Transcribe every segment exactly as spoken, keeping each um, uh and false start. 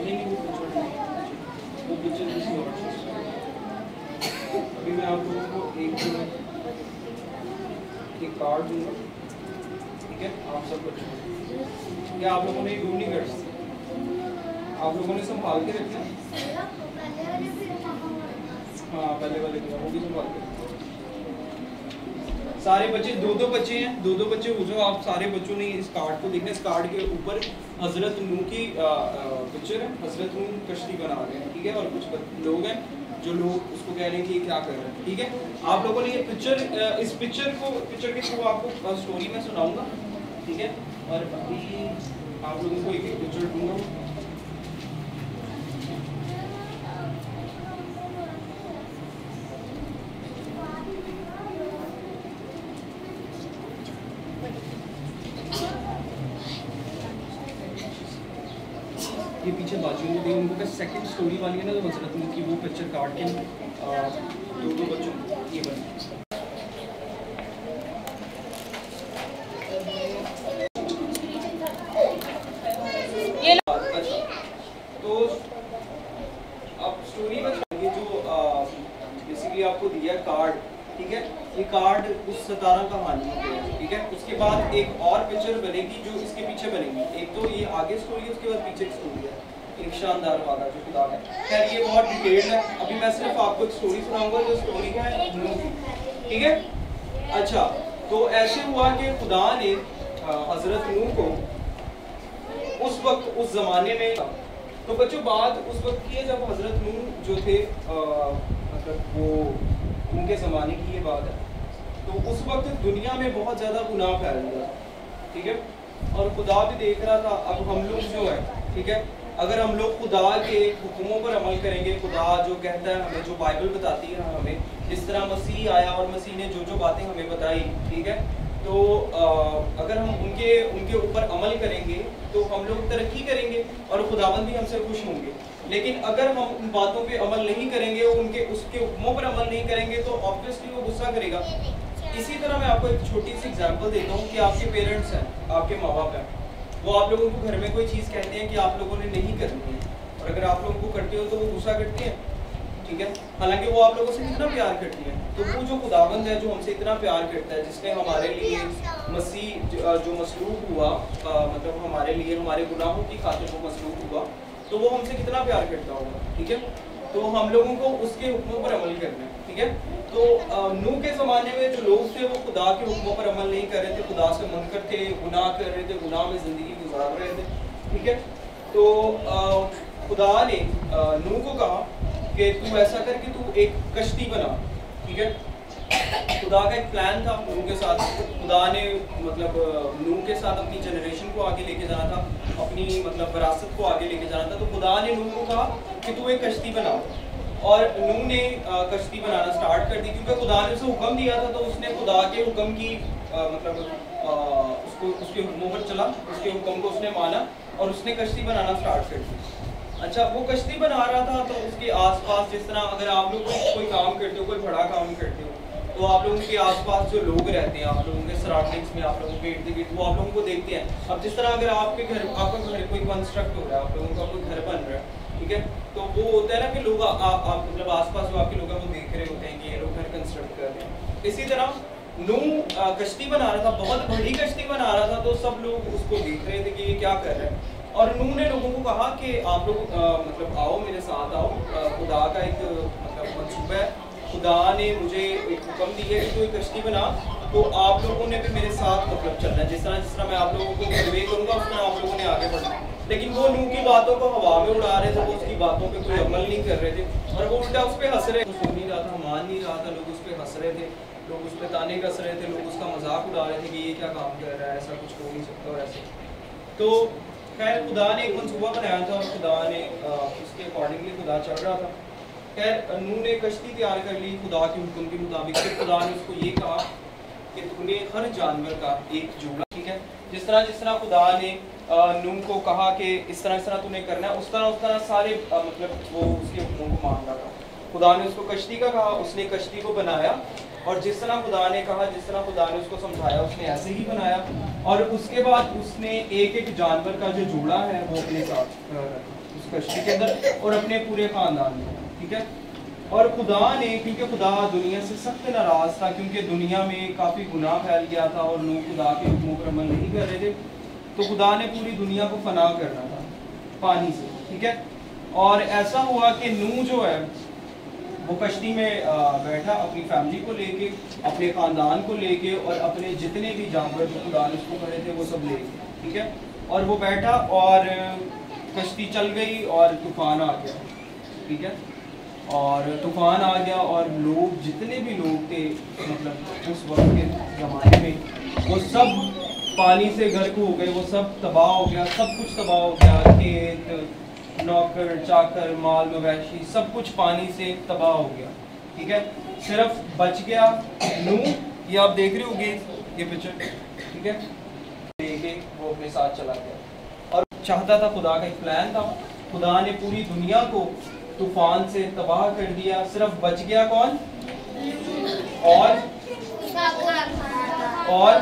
नहीं नहीं वो पिक्चर वो पिक्चर किसी और चीज़ का। अभी मैं आप लोगों को एक एक कार्ड दूंगा, ठीक है? आप सब बच्चों क्या आप लोगों ने ये गुम नहीं करना, आप लोगों ने संभाल के रखना। हाँ पहले वाले को वो भी संभाल के रखना। सारे बच्चे दो दो बच्चे हैं, दो दो बच्चे हो जाओ आप। सारे बच्चों ने इस कार्ड को देखना। इस कार्ड के ऊपर हजरत नूह की पिक्चर है। हजरत नूह कश्ती बना रहे हैं, ठीक है? और कुछ लोग हैं जो लोग उसको कह रहे हैं कि ये क्या कर रहे हैं, ठीक है? आप लोगों ने ये पिक्चर, इस पिक्चर को पिक्चर के थ्रू आपको स्टोरी में सुनाऊंगा, ठीक है? और अभी आप लोगों को एक एक पिक्चर दूंगा। ये पीछे बाजू में देखिए, उनको क्या सेकंड स्टोरी वाली है ना, तो हजरत नूह की वो पिक्चर काट के दो दो बच्चों ये बन। अच्छा तो अब स्टोरी में ये जो बेसिकली आपको दिया कार्ड, ठीक है? ये कार्ड उस सतारा कहानी पे है, ठीक है? उसके बाद एक और पिक्चर बनेगी जो इसके पीछे बनेगी। एक तो ये आगे स्टोरी है, उसके बाद पीछे की स्टोरी है, एक शानदार वादा जो खुदा है। खैर ये बहुत डिटेल्ड है, अभी मैं सिर्फ आपको एक स्टोरी सुनाऊंगा जो स्टोरी है नूह की, ठीक है? अच्छा तो ऐसे हुआ कि खुदा ने हजरत नूह को उस वक्त उस जमाने में, तो बच्चों बात उस वक्त की है जब हजरत नूह जो थे मतलब वो उनके ज़माने की ये बात है। तो उस वक्त दुनिया में बहुत ज़्यादा गुनाह फैल गया, ठीक है? और खुदा भी देख रहा था। अब हम लोग जो है, ठीक है, अगर हम लोग खुदा के हुक्मों पर अमल करेंगे, खुदा जो कहता है हमें, जो बाइबल बताती है हमें, जिस तरह मसीह आया और मसीह ने जो जो बातें हमें बताई, ठीक है, तो आ, अगर हम उनके उनके ऊपर अमल करेंगे तो हम लोग तरक्की करेंगे और खुदावंद भी हमसे खुश होंगे। लेकिन अगर हम उन बातों पे अमल नहीं करेंगे, उनके उसके हुक्मों पर अमल नहीं करेंगे, तो ऑब्वियसली वो गुस्सा करेगा। इसी तरह मैं आपको एक छोटी सी एग्जांपल देता हूँ कि आपके पेरेंट्स हैं, आपके माँ बाप हैं, वो आप लोगों को घर में कोई चीज़ कहते हैं कि आप लोगों ने नहीं करनी है, और अगर आप लोगों को करते हो तो वो गुस्सा करते हैं, ठीक है? हालांकि वो आप लोगों से कितना प्यार करती है। तो वो जो खुदावंद है जो हमसे इतना प्यार करता है, जिसने हमारे लिए मसीह जो मसलूब हुआ, आ, मतलब हमारे लिए हमारे गुनाहों की खातिर वो मसलूब हुआ, तो वो हमसे कितना प्यार करता होगा, ठीक है? तो हम लोगों को उसके हुक्मों पर अमल करना है, ठीक है? तो नूह के ज़माने में जो लोग थे वो खुदा के हुक्मों पर अमल नहीं कर रहे थे, खुदा से मुनकर थे, गुनाह कर रहे थे, गुनाह में ज़िंदगी गुजार रहे थे, ठीक है? तो आ, खुदा ने नूह को कहा कि तू ऐसा कर कि तू एक कश्ती बना, ठीक है? खुदा का एक प्लान था नूह के साथ। खुदा ने मतलब नूह के साथ अपनी जनरेशन को आगे लेके जाना था, अपनी मतलब विरासत को आगे लेके जाना था। तो खुदा ने नूह को कहा कि तू एक कश्ती बना, और नूह ने कश्ती बनाना स्टार्ट कर दी, क्योंकि खुदा ने उसे हुक्म दिया था। तो उसने खुदा के हुक्म की आ, मतलब आ, उसको उसके हुक्मों पर चला, उसके हुक्म को उसने माना और उसने कश्ती बनाना स्टार्ट कर दी। अच्छा वो कश्ती बना रहा था, तो उसके आसपास जिस तरह अगर आप लोग कोई काम करते हो, कोई बड़ा काम करते हो, तो आप लोगों के आसपास जो लोग रहते हैं, आप लोगों के सराउंडिंग्स में, आप लोगों के इर्द गिर्द, वो आप लोगों को देखते हैं। अब जिस तरह अगर आपके घर आपका घर कोई कंस्ट्रक्ट हो रहा है, आप लोगों का कोई घर बन रहा है, ठीक है, तो वो होता है ना कि लोग आप मतलब आसपास जो आपके लोग हैं वो देख रहे होते हैं कि ये लोग घर कंस्ट्रक्ट कर रहे हैं। इसी तरह नूह कश्ती बना रहा था, बहुत बड़ी कश्ती बना रहा था, तो सब लोग उसको देख रहे थे कि ये क्या कर रहे हैं। और नूह ने लोगों को कहा कि आप लोग मतलब आओ मेरे साथ आओ, खुदा का एक मतलब मंसूबा है, खुदा ने मुझे एक हुक्म दी है कि कोई कश्ती बना, तो आप लोगों ने भी मेरे साथ मतलब चलना है। जिस तरह जिस तरह मैं आप लोगों को कन्वे करूँगा उस तरह आप लोगों ने आगे बढ़ना है। लेकिन वो नूह की बातों को हवा में उड़ा रहे थे, वो उसकी बातों पे कोई अमल नहीं कर रहे थे, और वो उल्टा उस पर हंस रहे, सुन नहीं रहा था, मान नहीं रहा था, लोग उस पर हंस रहे थे, लोग उस पर ताने कस रहे थे, लोग उसका मजाक उड़ा रहे थे कि ये क्या काम कर रहा है, ऐसा कुछ हो नहीं सकता और ऐसे। तो खैर खुदा ने एक मंसूबा बनाया था और खुदा ने उसके अकॉर्डिंगली खुदा चल रहा था। खैर नूह ने कश्ती तैयार कर ली खुदा के हुक्म के मुताबिक। फिर खुदा ने उसको ये कहा कि तूने हर जानवर का एक जोड़ा, ठीक है, जिस तरह जिस तरह खुदा ने नूह को कहा कि इस तरह इस तरह तूने करना है, उस तरह उस तरह सारे मतलब वो उसके हुक्मों को मान रहा था। खुदा ने उसको कश्ती का कहा, उसने कश्ती को बनाया, और जिस तरह खुदा ने कहा, जिस तरह खुदा ने उसको समझाया, उसने ऐसे ही बनाया। और उसके बाद उसने एक एक जानवर का जो जोड़ा है वो अपने साथ रखा। उस कश्ती के अंदर और अपने पूरे ख़ानदान में, ठीक है। और खुदा ने, क्योंकि खुदा दुनिया से सख्त नाराज़ था, क्योंकि दुनिया में काफ़ी गुनाह फैल गया था और लोग खुदा के हुक्मों पर अमल नहीं कर रहे थे, तो खुदा ने पूरी दुनिया को फना करना था पानी से, ठीक है। और ऐसा हुआ कि नूह जो है वो कश्ती में बैठा अपनी फैमिली को लेके, अपने ख़ानदान को लेके और अपने जितने भी जानवर जो खुदा ने उसको करे थे वो सब लेके, ठीक है। और वो बैठा और कश्ती चल गई और तूफ़ान आ गया, ठीक है। और तूफ़ान आ गया और लोग, जितने भी लोग थे मतलब उस वक्त के ज़माने में, वो सब पानी से गर्क हो गए, वो सब तबाह हो गया, सब कुछ तबाह हो गया, खेत, नौकर चाकर, माल मवेशी, सब कुछ पानी से तबाह हो गया, ठीक है। सिर्फ बच गया नूह, ये आप देख रहे होंगे ये पिक्चर, ठीक है, लेके वो अपने साथ चला गया। और चाहता था, खुदा का एक प्लान था, खुदा ने पूरी दुनिया को तूफान से तबाह कर दिया, सिर्फ बच गया कौन? और और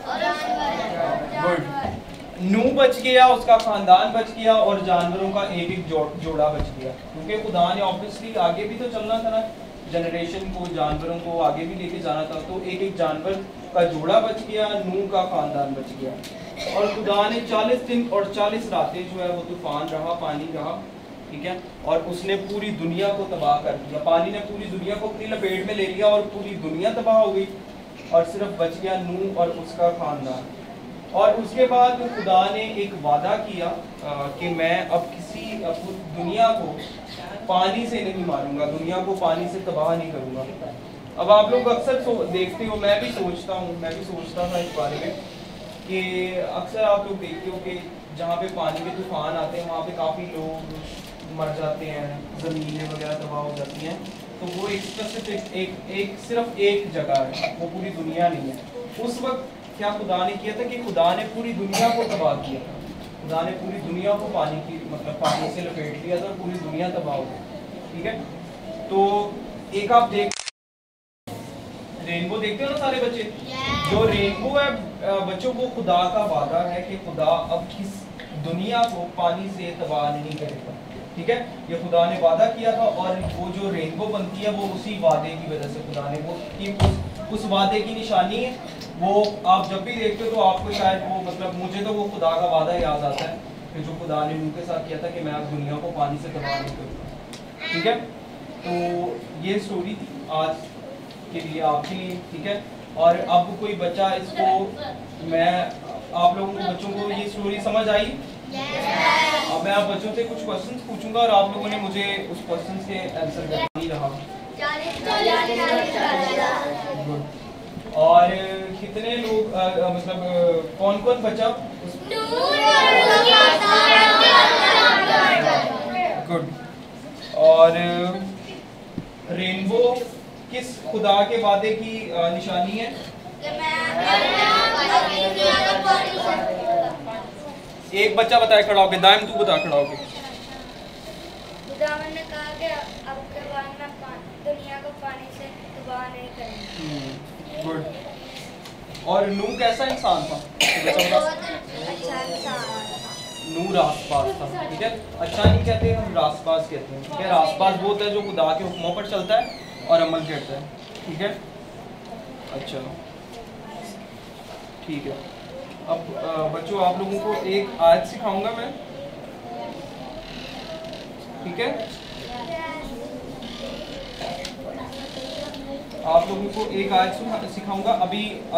गुड, नूह बच गया, उसका खानदान बच गया और जानवरों का एक एक जो, जोड़ा बच गया, क्योंकि खुदा ने ऑब्वियसली आगे भी तो चलना था ना, जनरेशन को, जानवरों को आगे भी लेके जाना था, तो एक एक जानवर का जोड़ा बच गया, नूह का खानदान बच गया। और खुदा ने चालीस दिन और चालीस रातें जो है वो तूफान रहा, पानी रहा, ठीक है। और उसने पूरी दुनिया को तबाह कर दिया, पानी ने पूरी दुनिया को अपनी लपेट में ले लिया और पूरी दुनिया तबाह हो गई और सिर्फ बच गया नूह और उसका खानदान। और उसके बाद खुदा ने एक वादा किया आ, कि मैं अब किसी अब दुनिया को पानी से नहीं मारूंगा, दुनिया को पानी से तबाह नहीं करूंगा। अब आप लोग अक्सर देखते हो, मैं भी सोचता हूँ, मैं भी सोचता था इस बारे में कि अक्सर आप लोग देखते हो कि जहाँ पे पानी के तूफान आते हैं वहाँ पे काफ़ी लोग मर जाते हैं, ज़मीनें वगैरह तबाह हो जाती हैं, तो वो एक स्पेसिफिक एक एक सिर्फ एक जगह है, वो पूरी दुनिया नहीं है। उस वक्त क्या खुदा ने किया था कि खुदा ने पूरी दुनिया को तबाह किया था, खुदा ने पूरी दुनिया को पानी की मतलब पानी से लपेट दिया था और पूरी दुनिया तबाह हो गई, ठीक है। तो एक आप देख रेनबो देखते हो ना सारे बच्चे, जो रेनबो है बच्चों को खुदा का वादा है कि खुदा अब किस दुनिया को पानी से तबाह नहीं करेगा, ठीक है। ये खुदा ने वादा किया था और वो जो रेनबो बनती है वो उसी वादे की वजह से खुदा ने वो की उस, उस वादे की निशानी है। वो आप जब भी देखते हो तो आपको शायद वो मतलब मुझे तो वो खुदा का वादा याद आता है कि जो खुदा ने नूह के साथ किया था कि मैं अब दुनिया को पानी से तबाह नहीं करूँगा, ठीक है। तो ये स्टोरी थी आज के लिए आपके लिए, ठीक है। और अब कोई बच्चा इसको, मैं आप लोगों को बच्चों को ये स्टोरी समझ आई? yes. अब मैं आप बच्चों से कुछ क्वेश्चंस पूछूंगा और आप लोगों ने मुझे उस क्वेश्चंस के आंसर करना ही रहा। और कितने लोग आ, आ, मतलब कौन कौन बचा? गुड। और रेनबो किस खुदा के वादे की निशानी है? एक बच्चा बताए खड़ा होके, दाइम तू बता खड़ा होके। खुदावन ने कहा कि अब के बाद मैं दुनिया को पानी से तबाह नहीं करूंगा। गुड। और नूह कैसा इंसान था? बहुत अच्छा इंसान था। नूह रासबाज था, ठीक है। अच्छा नहीं कहते हम, रासबाज कहते हैं, ठीक है। रासबाज वो होता है जो खुदा के हुक्मों पर चलता है और अमल करता है, ठीक है। अच्छा ठीक है। अब बच्चों आप लोगों को एक आयत सिखाऊंगा मैं, ठीक है। आप लोगों को एक आयत सिखाऊंगा अभी। आ,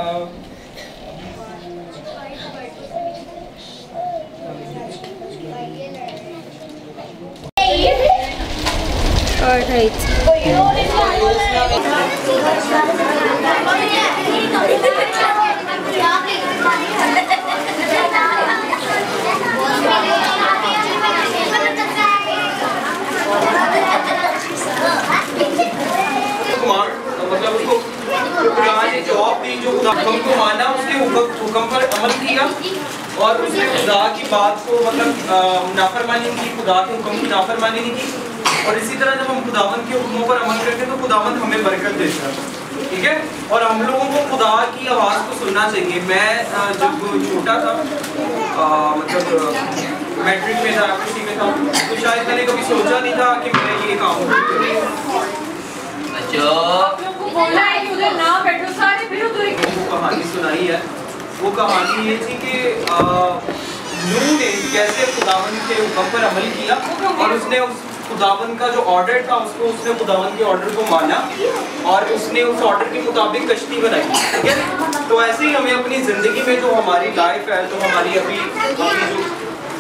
मतलब उसको खुदा ने जवाब दी, जो खुदा हुक्म को माना, उसके हुक्म पर अमल किया और उसने खुदा की बात को मतलब नाफरमानी की, खुदा के हुक्म की नाफरमानी नहीं की। और इसी तरह जब हम खुदावंद के हुक्मों पर अमल करते हैं तो खुदावंद हमें बरकत देता है, ठीक है। और हम लोगों को खुदा की आवाज़ को सुनना चाहिए। मैं जब छोटा था, आ, मतलब मैट्रिक में था, किसी में था, तो शायद मैंने कभी सोचा नहीं था कि मैं ये काम कहानी सुनाई है। वो कहानी ये थी कि नूह ने कैसे खुदावन के हुक्म पर अमल किया और उसने उस खुदावन का जो ऑर्डर था उसको उसने खुदावन के ऑर्डर को माना और उसने उस ऑर्डर के मुताबिक कश्ती बनाई, ठीक है। तो ऐसे ही हमें अपनी ज़िंदगी में जो हमारी लाइफ है, तो हमारी अभी अभी जो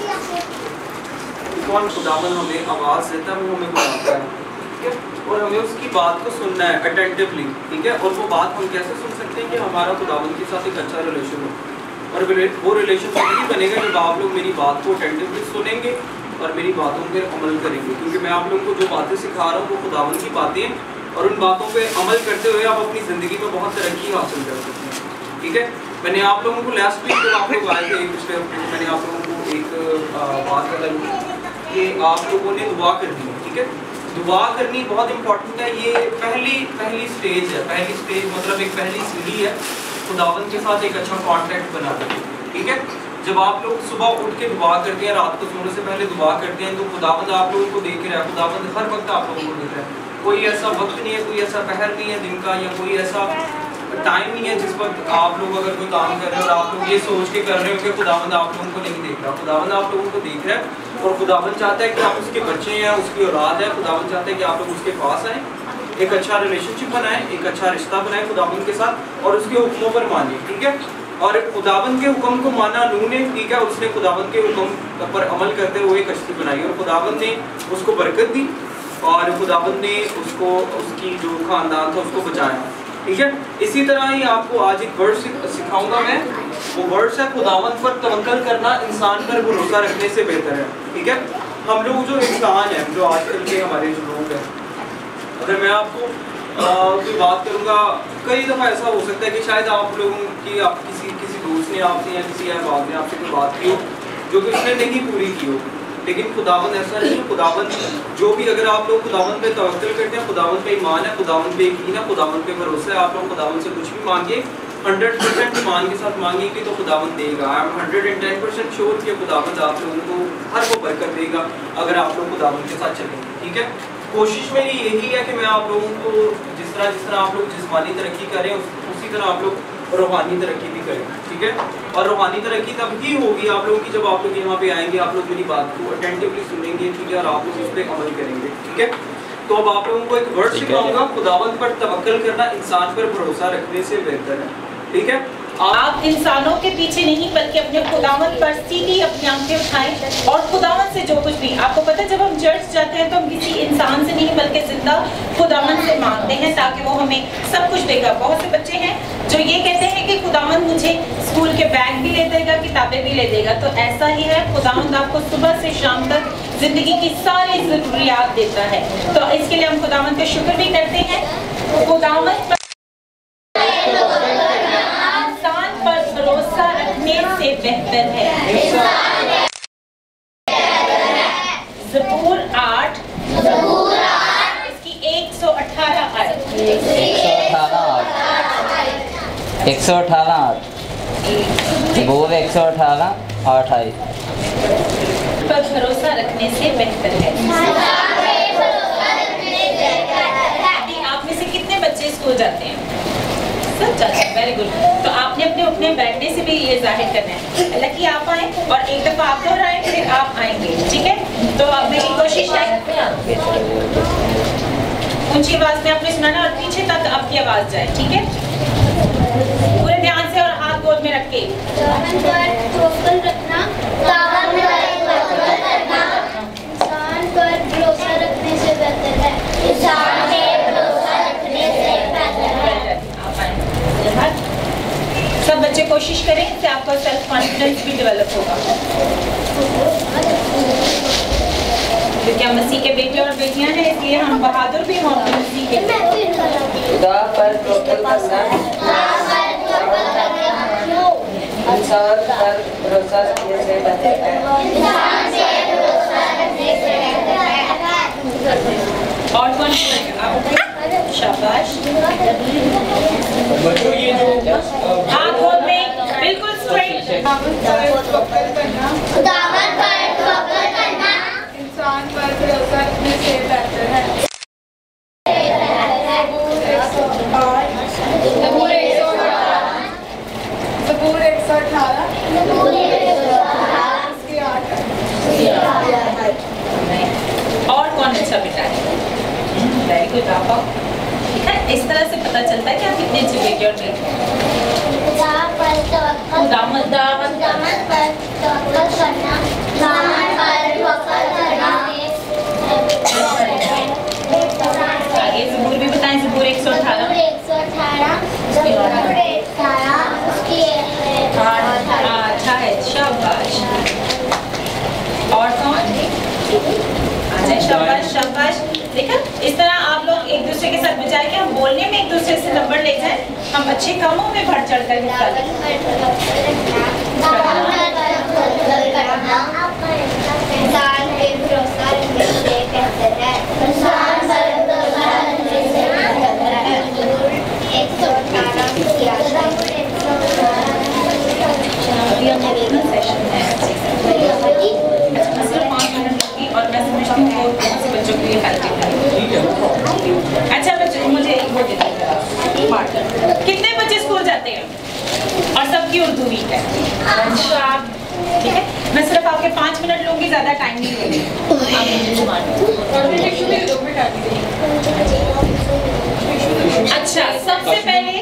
कौन खुदावन हमें आवाज़ देता है वो हमें बुलाता है, ठीक है, और हमें उसकी बात को सुनना है अटेंटिवली, ठीक है। और वो बात हम कैसे सुन सकते हैं कि हमारा खुदावन के साथ एक अच्छा रिलेशन हो, और वो रिलेशन तभी बनेगा जब आप लोग मेरी बात को अटेंटिवली सुनेंगे और मेरी बातों पर अमल करेंगे, क्योंकि मैं आप लोगों को जो बातें सिखा रहा हूँ वो खुदावन की बातें हैं और उन बातों पे अमल करते हुए आप अपनी ज़िंदगी में बहुत तरक्की हासिल कर सकते हैं, ठीक है। मैंने आप लोगों को लास्ट वीक जब आप लोग आए थे पिछले हफ्ते में मैंने आप लोगों को एक बात बताई कि आप लोगों ने दुआ करनी है, ठीक है। दुआ करनी बहुत इंपॉर्टेंट है, ये पहली पहली स्टेज है। पहली स्टेज मतलब एक पहली सीढ़ी है खुदावन के साथ एक अच्छा कॉन्टैक्ट बनाने की, ठीक है। जब आप लोग सुबह उठ के दुआ करते हैं, रात को सोने से पहले दुआ करते हैं, तो खुदावंद आप लोगों को देख रहा है, खुदावंद हर वक्त आप लोगों को देख रहा है। कोई ऐसा वक्त नहीं है, कोई ऐसा पहर नहीं है दिन का, या कोई ऐसा टाइम नहीं है जिस वक्त आप लोग अगर कोई काम कर रहे हो और आप लोग ये सोच के कर रहे हो कि खुदावंद आप लोगों को नहीं देख रहा। खुदावंद आप लोगों को देख रहा है और खुदावंद चाहता है कि आप उसके बच्चे हैं, उसकी औलाद है। खुदावंद चाहता है कि आप लोग उसके पास आएँ, एक अच्छा रिलेशनशिप बनाएं, एक अच्छा रिश्ता बनाएं खुदावंद के साथ और उसके हुक्मों पर मानिए, ठीक है। और खुदावंद के हुक्म को माना नूह ने, ठीक है। उसने खुदावंद के हुक्म पर अमल करते हुए कश्ती बनाई और खुदावंद ने उसको बरकत दी और खुदावंद ने उसको उसकी जो खानदान था उसको बचाया, ठीक है। इसी तरह ही आपको आज एक वर्ड सिखाऊंगा मैं। वो वर्ड्स है खुदावंद पर तवक्कल करना इंसान पर भरोसा रखने से बेहतर है, ठीक है। हम लोग जो इंसान हैं, जो आजकल के हमारे जो लोग हैं, अगर मैं आपको कोई बात करूँगा, कई दफ़ा ऐसा हो सकता है कि शायद आप लोगों की आप किसी किसी दोस्त ने आपसे या किसी अहबाब ने आपसे कोई बात की हो जो कि उसने नहीं पूरी की हो, लेकिन खुदावंद ऐसा नहीं है। खुदावंद जो भी, अगर आप लोग खुदावंद पे तवक्कुल करते हैं, खुदावंद पे ईमान है, खुदावंद पे यकीन है, खुदावंद पे भरोसा है, आप लोग खुदावंद से कुछ भी मांगिए हंड्रेड परसेंट ईमान के साथ मांगेंगे तो खुदावंद देगा। I am hundred and ten percent sure कि खुदावंद आप लोगों को हर वो बरकत देगा अगर आप लोग खुदावंद के साथ चलेंगे, ठीक है। कोशिश मेरी यही है कि मैं आप लोगों को जिस तरह जिस तरह आप लोग जिस्मानी तरक्की करें उस, उसी तरह आप लोग रूहानी तरक्की भी करें, ठीक है। और रूहानी तरक्की तब ही होगी आप लोगों की जब आप लोग यहाँ पे आएंगे, आप लोग मेरी बात को अटेंटिवली सुनेंगे, ठीक है, और आप लोग उस पर अमल करेंगे, ठीक है। तो अब आप लोगों को एक वर्ड सिखाऊंगा, खुदावंद पर तवक्कुल करना इंसान पर भरोसा रखने से बेहतर है, ठीक है। आप इंसानों के पीछे नहीं बल्कि अपने खुदावंद पर सीधी अपनी आंखें उठाएं और खुदावंद से जो कुछ भी, आपको पता है जब हम चर्च जाते हैं तो हम किसी इंसान से नहीं बल्कि जिंदा खुदावंद से मांगते हैं ताकि वो हमें सब कुछ देगा। बहुत से बच्चे हैं जो ये कहते हैं कि खुदावंद मुझे स्कूल के बैग भी ले देगा, किताबें भी ले देगा, तो ऐसा ही है, खुदावंद आपको सुबह से शाम तक जिंदगी की सारी जरूरियात देता है। तो इसके लिए हम खुदावंद का शुक्र भी करते हैं। खुदावंद से बेहतर है। ज़बूर आठ इसकी एक सौ अठारह आयत एक सौ अठारह आठ ज़बूर एक सौ अठारह आठ आयत पर भरोसा रखने से बेहतर है। आप में से कितने बच्चे स्कूल जाते हैं? सब जाते हैं, वेरी गुड। तो आपने अपने उठने बैठने से भी ये जाहिर करना है अल्लाह की आप आए और एक दफ़ा आप दोहराएं फिर आप आएंगे, ठीक है। तो अब मेरी कोशिश है ऊंची आवाज़ में आपने सुनाना और पीछे तक आपकी आवाज़ जाए, ठीक है। पूरे ध्यान से और हाथ गोद में रख के रखना, इंसान पर भरोसा रखने से बेहतर है। इंसान पर भरोसा रखने से बेहतर है। सब बच्चे कोशिश करें, इससे आपका सेल्फ कॉन्फिडेंस भी डेवलप होगा, क्योंकि हम मसीह के बेटे और बेटियां हैं, इसलिए हम बहादुर भी हों अपने मसीह के खुदा पर तवक्कुल करना इंसान पर भरोसा रखने से बेहतर है। और कौन शाबाश, बच्चों ये जो हाथ गोद में बिल्कुल स्ट्रेट। खुदावंद पर भरोसा रखने से बेहतर है। ज़बूर एक सौ अठारह ज़बूर एक सौ अठारह इसकी आठ। और कौन अच्छा बेटा है? वेरी गुड आप। ठीक है, इस तरह से पता चलता है कि आप कितने अच्छे बेटे और बेटी हैं। खुदावंद खुदावंद पर तवक्कुल करना, दामन पर वफा करना। आगे ज़बूर भी बताएं। ज़बूर एक सौ अठारह एक सौ अठारह ज़बूर एक सौ अठारह उसकी अच्छा है, शाबाश। और कौन? अच्छा, शाबाश शाबाश। देखा, इस तरह आप लोग एक दूसरे के साथ बजाय कि हम बोलने में एक दूसरे से नंबर ले जाएं, हम अच्छे कामों में बढ़ चढ़ कर हिस्सा लें। इंसान पे भरोसा रखने से बेहतर है। इंसान पर भरोसा रखने से बेहतर है। एक सौ अठारह अभी हम अपना सेशन है। अच्छा, मैं सिर्फ पाँच मिनट लूँगी और मैं समझती हूँ बहुत से बच्चों के लिए हेल्प करेंगे। अच्छा बच्चों, मुझे वो दे दीजिए। कितने बच्चे स्कूल जाते हैं और सबकी उर्दू वीक है? ठीक है, मैं सिर्फ आपके पाँच मिनट लूँगी, ज़्यादा टाइम नहीं लूँगी। अच्छा, सबसे पहले